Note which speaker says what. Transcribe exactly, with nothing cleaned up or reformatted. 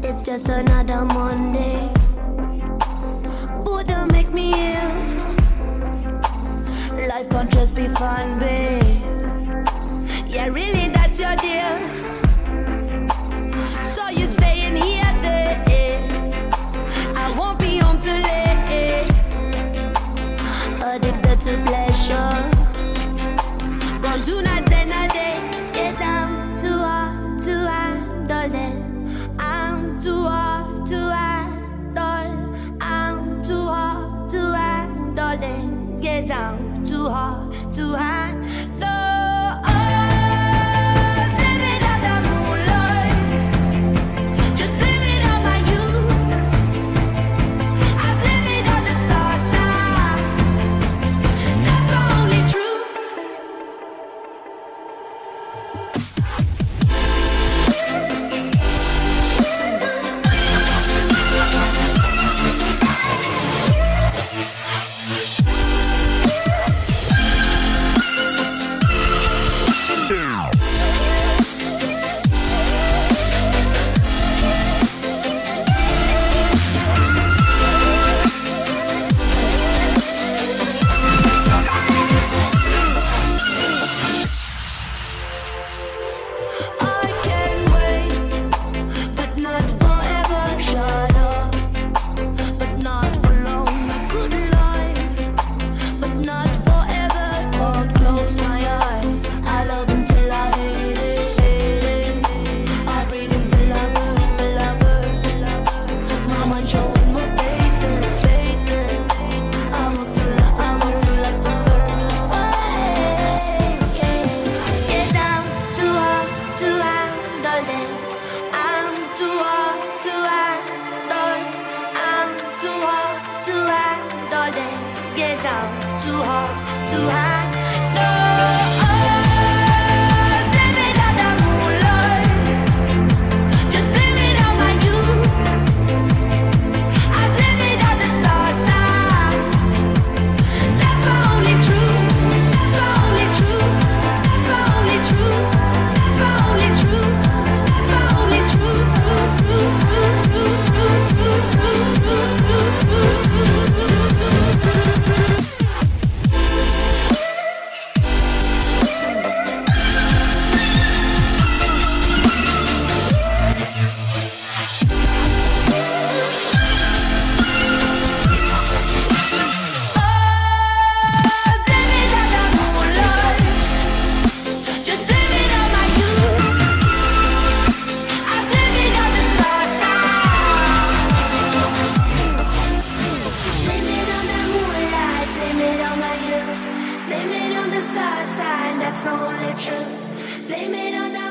Speaker 1: It's just another Monday. Buddha make me ill. Life can't just be fun, babe. Yeah, really, that's your deal. So you staying here, there. I won't be home too late. Addicted to pleasure. Gone two nights and a day. Yes, I'm too hard to handle it. I'm too hard to handle. I'm too hard to handle it. Yes, I'm too hard to handle. Too hard to handle. Blame it on the moonlight. Just blame it on my youth. I blame it on the stars. That's my only truth. That's my only truth. That's my only truth. That's my only truth. That's my only truth. Blame it on the star sign, that's my only truth. Blame it on the